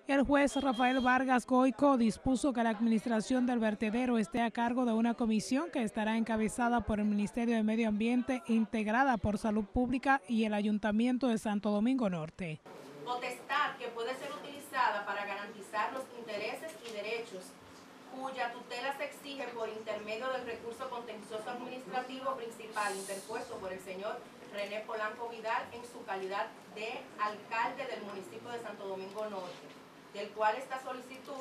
El juez Rafael Vargas Goico dispuso que la administración del vertedero esté a cargo de una comisión que estará encabezada por el Ministerio de Medio Ambiente, integrada por Salud Pública y el Ayuntamiento de Santo Domingo Norte. Potestad que puede ser utilizada para garantizar los intereses y derechos cuya tutela se exige por intermedio del recurso contencioso administrativo principal interpuesto por el señor René Polanco Vidal en su calidad de alcalde del municipio de Santo Domingo Norte, del cual esta solicitud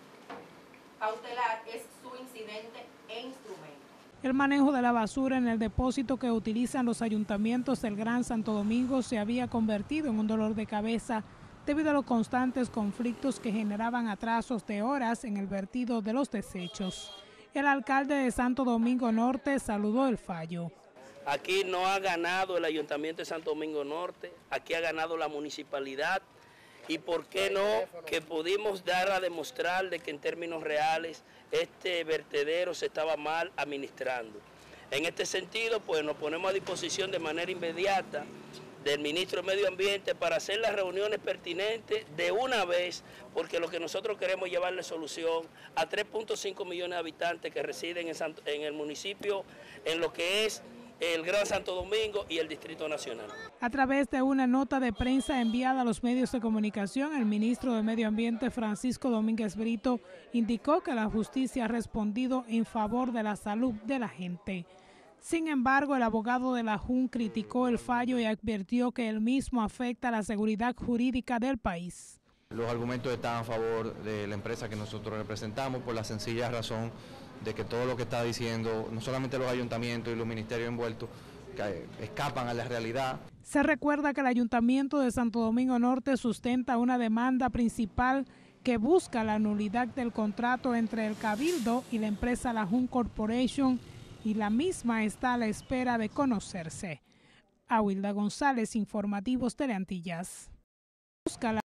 cautelar es su incidente e instrumento. El manejo de la basura en el depósito que utilizan los ayuntamientos del Gran Santo Domingo se había convertido en un dolor de cabeza debido a los constantes conflictos que generaban atrasos de horas en el vertido de los desechos. El alcalde de Santo Domingo Norte saludó el fallo. Aquí no ha ganado el Ayuntamiento de Santo Domingo Norte, aquí ha ganado la municipalidad y por qué no que pudimos dar a demostrar de que en términos reales este vertedero se estaba mal administrando. En este sentido, pues nos ponemos a disposición de manera inmediata del ministro de Medio Ambiente para hacer las reuniones pertinentes de una vez, porque lo que nosotros queremos es llevarle solución a 3.5 millones de habitantes que residen en el municipio, en lo que es el Gran Santo Domingo y el Distrito Nacional. A través de una nota de prensa enviada a los medios de comunicación, el ministro de Medio Ambiente, Francisco Domínguez Brito, indicó que la justicia ha respondido en favor de la salud de la gente. Sin embargo, el abogado de la JUN criticó el fallo y advirtió que el mismo afecta la seguridad jurídica del país. Los argumentos están a favor de la empresa que nosotros representamos por la sencilla razón de que todo lo que está diciendo, no solamente los ayuntamientos y los ministerios envueltos, que escapan a la realidad. Se recuerda que el Ayuntamiento de Santo Domingo Norte sustenta una demanda principal que busca la nulidad del contrato entre el Cabildo y la empresa La JUN Corporation, y la misma está a la espera de conocerse. Awilda González, Informativos Teleantillas.